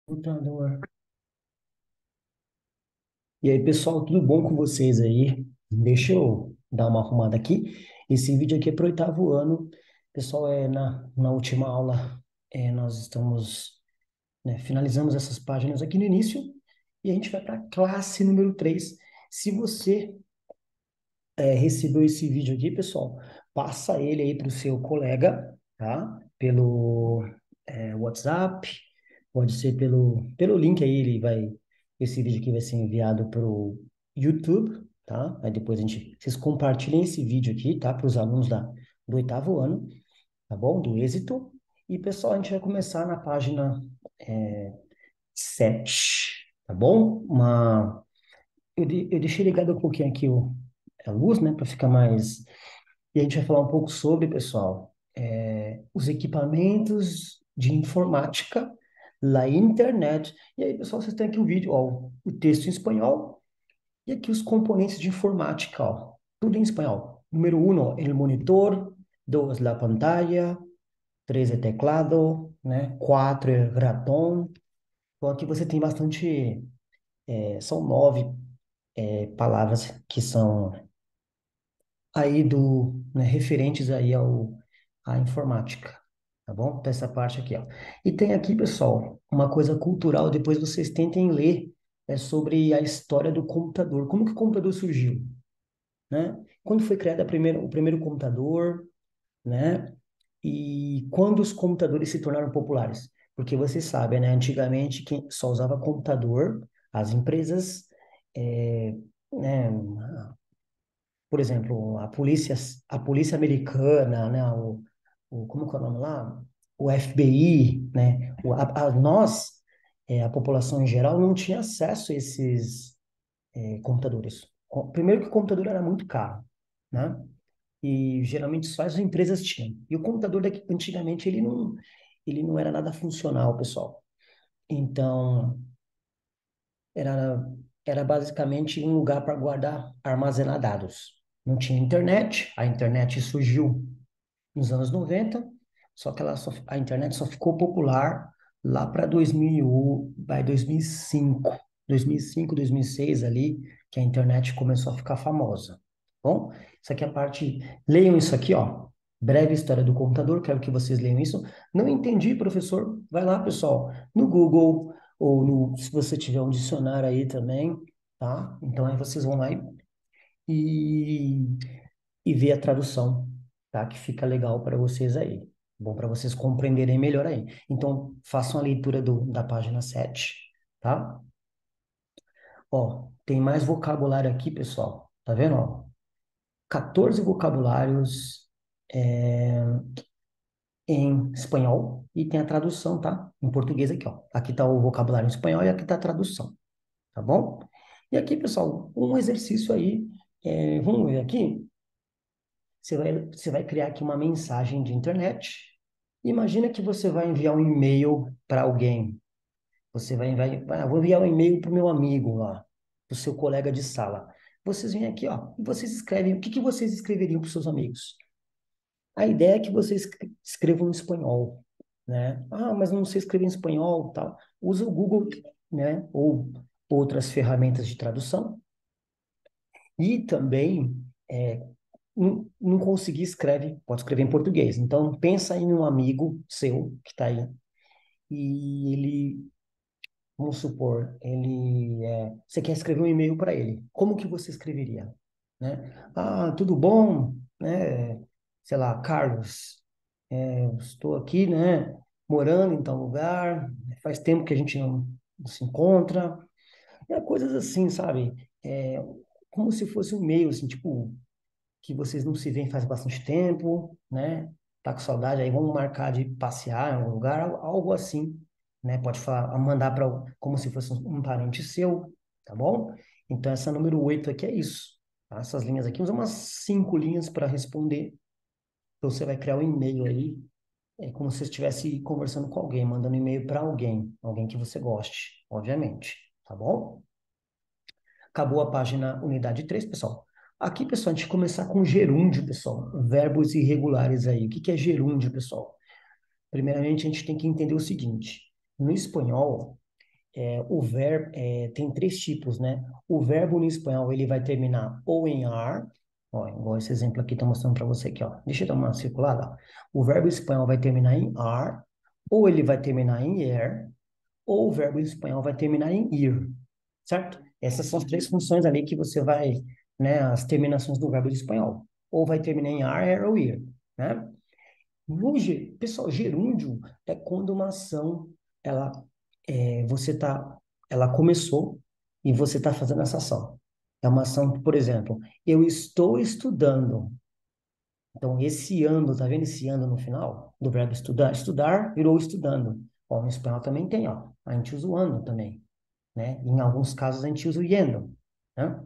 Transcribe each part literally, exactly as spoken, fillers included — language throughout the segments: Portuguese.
Computador. E aí, pessoal, tudo bom com vocês aí? Deixa eu dar uma arrumada aqui. Esse vídeo aqui é para o oitavo ano. Pessoal, é na, na última aula, é, nós estamos, né, finalizamos essas páginas aqui no início e a gente vai para a classe número três. Se você é, recebeu esse vídeo aqui, pessoal, passa ele aí para o seu colega, tá? Pelo é, WhatsApp, pode ser pelo, pelo link aí, ele vai, esse vídeo aqui vai ser enviado para o YouTube, tá? Aí depois a gente, vocês compartilhem esse vídeo aqui, tá? Para os alunos da, do oitavo ano, tá bom? Do êxito. E, pessoal, a gente vai começar na página é, sete, tá bom? Uma, eu, de- eu deixei ligado um pouquinho aqui o, a luz, né? Para ficar mais e a gente vai falar um pouco sobre, pessoal, é, os equipamentos de informática, na internet. E aí, pessoal, vocês têm aqui o vídeo, ó, o texto em espanhol e aqui os componentes de informática, ó, tudo em espanhol. Número um, ó, el monitor, dois, la pantalla, três, é teclado, né? Quatro, é ratón. Então, aqui você tem bastante, é, são nove, é, palavras que são aí do, né, referentes aí ao, à informática, tá bom? Então, essa parte aqui, ó. E tem aqui, pessoal, uma coisa cultural, depois vocês tentem ler, é sobre a história do computador. Como que o computador surgiu, né? Quando foi criado a primeira, o primeiro computador, né? E quando os computadores se tornaram populares? Porque vocês sabem, né? Antigamente, quem só usava computador, as empresas, é, né? Por exemplo, a polícia, a polícia americana, né, o, o, como que é o nome lá? O F B I, né, o, a, a- nós, é, a população em geral, não tinha acesso a esses é, computadores. Co- Primeiro que o computador era muito caro, né? E geralmente só as empresas tinham. E o computador daqui, antigamente ele não, ele não era nada funcional, pessoal. Então, era, era basicamente um lugar para guardar, armazenar dados. Não tinha internet, a internet surgiu nos anos noventa, só que ela só, a internet só ficou popular lá para dois mil e um, vai dois mil e cinco, dois mil e cinco, dois mil e seis ali, que a internet começou a ficar famosa. Bom, isso aqui é a parte, leiam isso aqui, ó. Breve história do computador, quero que vocês leiam isso. Não entendi, professor? Vai lá, pessoal, no Google ou no, se você tiver um dicionário aí também, tá? Então aí vocês vão lá e, e e ver a tradução, tá? Que fica legal para vocês aí. Bom, para vocês compreenderem melhor aí. Então, façam a leitura do, da página sete, tá? Ó, tem mais vocabulário aqui, pessoal. Tá vendo, ó? quatorze vocabulários é, em espanhol e tem a tradução, tá? Em português aqui, ó. Aqui tá o vocabulário em espanhol e aqui tá a tradução, tá bom? E aqui, pessoal, um exercício aí. É, vamos ver aqui. Você vai, você vai criar aqui uma mensagem de internet. Imagina que você vai enviar um e-mail para alguém. Você vai enviar, ah, vou enviar um e-mail para o meu amigo lá, para o seu colega de sala. Vocês vêm aqui, ó, e vocês escrevem, o que que vocês escreveriam para os seus amigos? A ideia é que vocês escre- escrevam em espanhol, né? Ah, mas não sei escrever em espanhol, tal. Usa o Google, né? Ou outras ferramentas de tradução. E também é, não, não conseguir, escreve, pode escrever em português. Então, pensa em um amigo seu que está aí e ele, vamos supor, ele, é, você quer escrever um e-mail para ele. Como que você escreveria? Né? Ah, tudo bom? Né? Sei lá, Carlos, é, eu estou aqui, né? Morando em tal lugar, faz tempo que a gente não, não se encontra. É coisas assim, sabe? É, como se fosse um e-mail, assim, tipo, que vocês não se veem faz bastante tempo, né? Tá com saudade, aí vamos marcar de passear em algum lugar, al- algo assim, né? Pode falar, mandar para como se fosse um parente seu, tá bom? Então, essa número oito aqui é isso, tá? Essas linhas aqui, usa umas cinco linhas para responder. Então, você vai criar um e-mail aí, é como se você estivesse conversando com alguém, mandando e-mail para alguém, alguém que você goste, obviamente, tá bom? Acabou a página unidade três, pessoal. Aqui, pessoal, a gente vai começar com gerúndio, pessoal. Verbos irregulares aí. O que que é gerúndio, pessoal? Primeiramente, a gente tem que entender o seguinte. No espanhol, é, o verbo, é, tem três tipos, né? O verbo no espanhol, ele vai terminar ou em ar, ó, igual esse exemplo aqui, tá mostrando para você aqui, ó. Deixa eu dar uma circulada, ó. O verbo espanhol vai terminar em ar, ou ele vai terminar em er, ou o verbo espanhol vai terminar em ir, certo? Essas são as três funções ali que você vai, né, as terminações do verbo espanhol. Ou vai terminar em ar, er ou ir, né? No, ge- pessoal, gerúndio é quando uma ação, ela, é, você tá, ela começou e você está fazendo essa ação. É uma ação, por exemplo, eu estou estudando. Então, esse ando, tá vendo esse ando no final do verbo estudar? Estudar virou estudando. Ó, no espanhol também tem, ó. A gente usa o ando também, né? Em alguns casos a gente usa o yendo, né?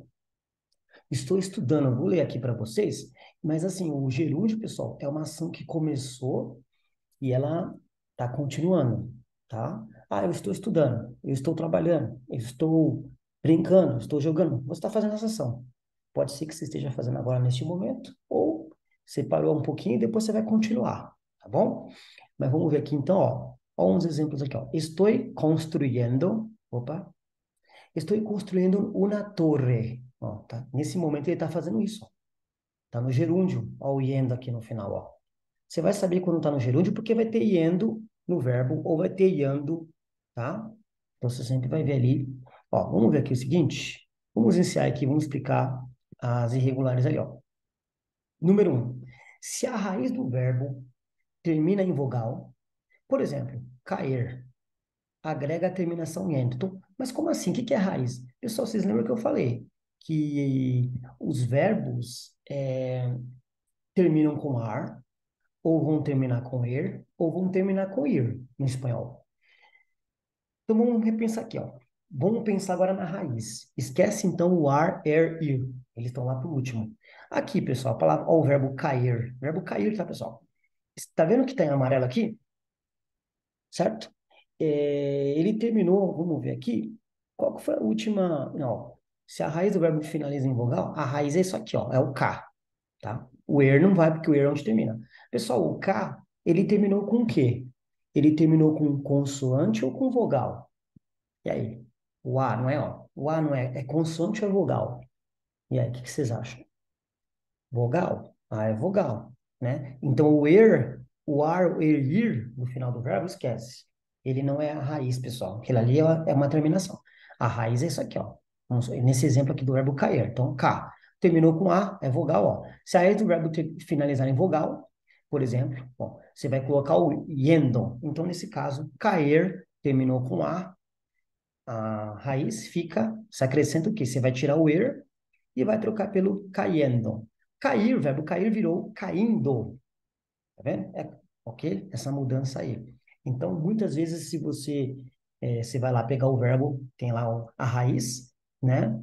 Estou estudando, eu vou ler aqui para vocês, mas assim, o gerúndio, pessoal, é uma ação que começou e ela está continuando, tá? Ah, eu estou estudando, eu estou trabalhando, eu estou brincando, eu estou jogando. Você está fazendo essa ação. Pode ser que você esteja fazendo agora neste momento, ou você parou um pouquinho e depois você vai continuar, tá bom? Mas vamos ver aqui então, ó. Ó uns exemplos aqui, ó. Estou construindo, opa, estou construindo uma torre. Ó, tá? Nesse momento ele está fazendo isso, ó. Tá no gerúndio, ó, o iendo aqui no final, ó. Você vai saber quando está no gerúndio porque vai ter iendo no verbo ou vai ter iando, tá? Então você sempre vai ver ali. Ó, vamos ver aqui o seguinte. Vamos iniciar aqui, vamos explicar as irregulares ali, ó. Número um. Se a raiz do verbo termina em vogal, por exemplo, cair, agrega a terminação em ento. Então, mas como assim? O que que é raiz? Pessoal, vocês lembram que eu falei que os verbos é, terminam com ar, ou vão terminar com er, ou vão terminar com ir, no espanhol. Então vamos repensar aqui, ó. Vamos pensar agora na raiz. Esquece então o ar, er, ir. Eles estão lá por último. Aqui, pessoal, a palavra, ó, o verbo cair. Verbo cair, tá, pessoal? Está vendo que está em amarelo aqui? Certo? É, ele terminou, vamos ver aqui. Qual que foi a última? Não. Se a raiz do verbo finaliza em vogal, a raiz é isso aqui, ó. É o K, tá? O er não vai, porque o er é onde termina. Pessoal, o K, ele terminou com o quê? Ele terminou com consoante ou com vogal? E aí? O A, não é, ó? O A não é, é consoante ou é vogal? E aí, o que que vocês acham? Vogal? Ah, é vogal, né? Então, o er, o ar, o er, ir, no final do verbo, esquece. Ele não é a raiz, pessoal. Aquilo ali é uma, é uma terminação. A raiz é isso aqui, ó. Vamos- Nesse exemplo aqui do verbo cair. Então, K. Terminou com A, é vogal, ó. Se a raiz do verbo ter- finalizar em vogal, por exemplo, ó, você vai colocar o yendo. Então, nesse caso, cair terminou com A, a raiz fica, se acrescenta o quê? Você vai tirar o er e vai trocar pelo cayendo. Cair, o verbo cair virou caindo. Tá vendo? É, ok? Essa mudança aí. Então, muitas vezes, se você, é, você vai lá pegar o verbo, tem lá o- a raiz, né?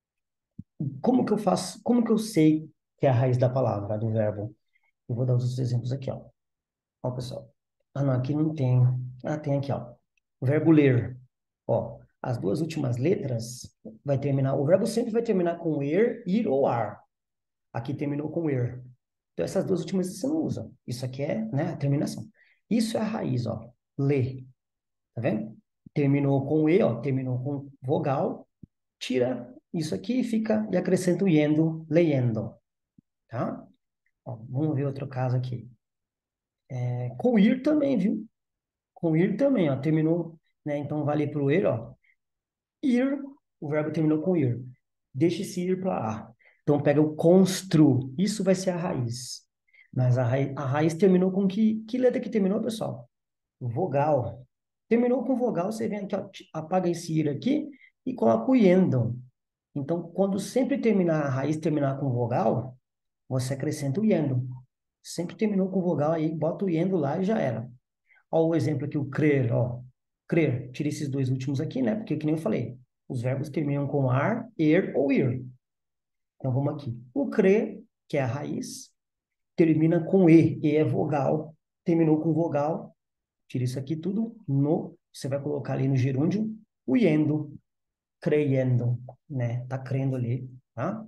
Como que eu faço, como que eu sei que é a raiz da palavra, do verbo? Eu vou dar os outros exemplos aqui, ó. Ó, pessoal. Ah, não, aqui não tem. Ah, tem aqui, ó. O verbo ler. Ó, as duas últimas letras vai terminar, o verbo sempre vai terminar com er, ir ou ar. Aqui terminou com er. Então, essas duas últimas você não usa. Isso aqui é, né, a terminação. Isso é a raiz, ó. Lê. Tá vendo? Terminou com e, ó, terminou com vogal, tira isso aqui e fica, e acrescenta o yendo, leyendo, tá? Ó, vamos ver outro caso aqui. É, com ir também, viu? Com ir também, ó, terminou, né? Então vale para o ir, ó. Ir, o verbo terminou com ir. Deixa esse ir para lá. Então pega o constru. Isso vai ser a raiz. Mas a raiz, a raiz terminou com que, que letra que terminou, pessoal? Vogal. Terminou com vogal, você vem aqui, ó, t- apaga esse ir aqui e coloca o iendo. Então, quando sempre terminar a raiz terminar com vogal, você acrescenta o iendo. Sempre terminou com vogal aí, bota o iendo lá e já era. Ó, o exemplo aqui, o crer, ó. Crer, tira esses dois últimos aqui, né? Porque, que nem eu falei, os verbos terminam com ar, er ou ir. Então, vamos aqui. O crer, que é a raiz, termina com e. E é vogal. Terminou com vogal, tira isso aqui tudo no... Você vai colocar ali no gerúndio, o iendo, creyendo, né? Tá crendo ali, tá?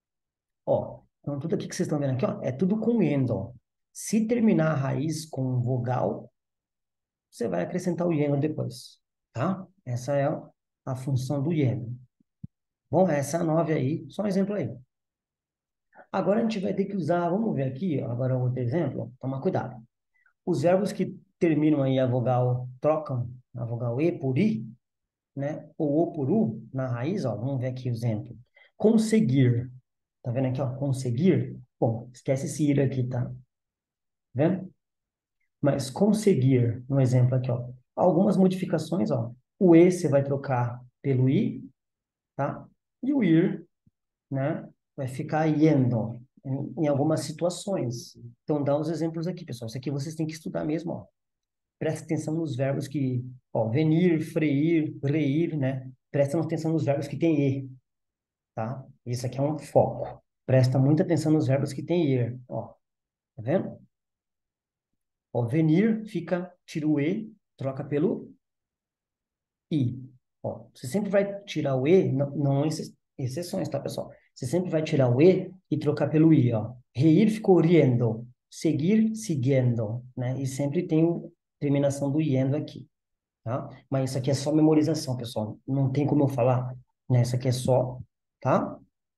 Ó, então tudo aqui que vocês estão vendo aqui, ó, é tudo com endo, ó. Se terminar a raiz com vogal, você vai acrescentar o iendo depois, tá? Essa é a função do yen. Bom, essa nove aí, só um exemplo aí. Agora a gente vai ter que usar, vamos ver aqui, ó, agora outro exemplo, toma cuidado. Os verbos que terminam aí a vogal, trocam a vogal E por I, né? Ou O por U na raiz, ó, vamos ver aqui o exemplo. Conseguir. Tá vendo aqui, ó? Conseguir. Bom, esquece esse ir aqui, tá? Tá vendo? Mas conseguir, um exemplo aqui, ó. Algumas modificações, ó. O E você vai trocar pelo I, tá? E o ir, né? Vai ficar yendo em, em algumas situações. Então, dá uns exemplos aqui, pessoal. Isso aqui vocês têm que estudar mesmo, ó. Presta atenção nos verbos que, ó, venir, freir, reir, né? Presta atenção nos verbos que tem E, tá? Isso aqui é um foco. Presta muita atenção nos verbos que tem ir, ó. Tá vendo? Ó, venir fica, tira o E, troca pelo I. Ó, você sempre vai tirar o E, não, não exce- exceções, tá, pessoal? Você sempre vai tirar o E e trocar pelo I, ó. Reír ficou riendo. Seguir, siguiendo, né? E sempre tem o, terminação do iendo aqui, tá? Mas isso aqui é só memorização, pessoal. Não tem como eu falar, né? Isso aqui é só, tá?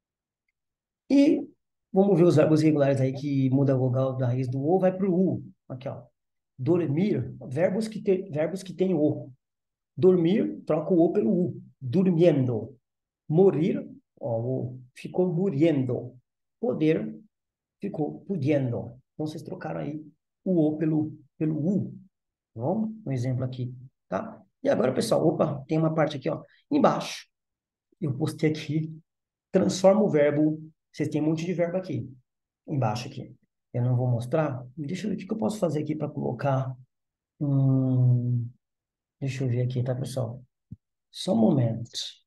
E vamos ver os verbos regulares aí que muda a vogal da raiz do O, vai pro U. Aqui, ó. Dormir, verbos que, te, verbos que têm O. Dormir, troca o O pelo U. Durmiendo. Morir, ó, o- ficou muriendo. Poder, ficou pudiendo. Então, vocês trocaram aí o O pelo, pelo U. Tá bom? Um exemplo aqui, tá? E agora, pessoal, opa, tem uma parte aqui, ó. Embaixo, eu postei aqui, transforma o verbo. Vocês têm um monte de verbo aqui, embaixo aqui. Eu não vou mostrar. Deixa eu ver o que que eu posso fazer aqui para colocar. Hum, deixa eu ver aqui, tá, pessoal? Só um momento.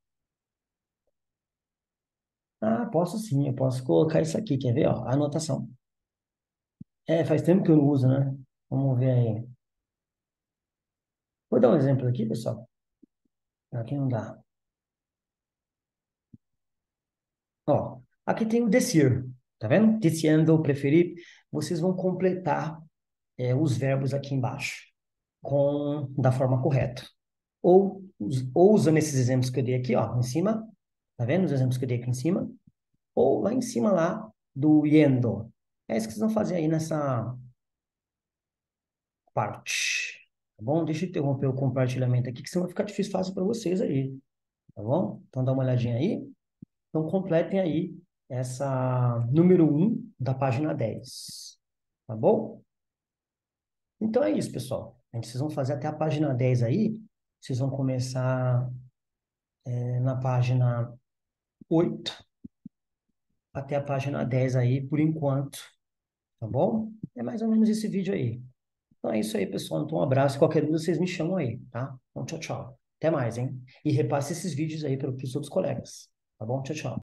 Ah, posso sim, eu posso colocar isso aqui, quer ver, ó? Anotação. É, faz tempo que eu não uso, né? Vamos ver aí. Vou dar um exemplo aqui, pessoal. Aqui não dá. Ó, aqui tem o decir, tá vendo? Diciendo, preferir. Vocês vão completar é, os verbos aqui embaixo com da forma correta. Ou, us- ou usando esses exemplos que eu dei aqui, ó, em cima. Tá vendo os exemplos que eu dei aqui em cima? Ou lá em cima lá do yendo. É isso que vocês vão fazer aí nessa parte. Tá bom? Deixa eu interromper o compartilhamento aqui, que senão vai ficar difícil fácil para vocês aí. Tá bom? Então dá uma olhadinha aí. Então completem aí essa número um da página dez. Tá bom? Então é isso, pessoal. A gente, vocês vão fazer até a página dez aí. Vocês vão começar é, na página oito até a página dez aí, por enquanto. Tá bom? É mais ou menos esse vídeo aí. Então é isso aí, pessoal. Então um abraço. Qualquer dúvida, vocês me chamam aí, tá? Então tchau, tchau. Até mais, hein? E repasse esses vídeos aí para os outros colegas. Tá bom? Tchau, tchau.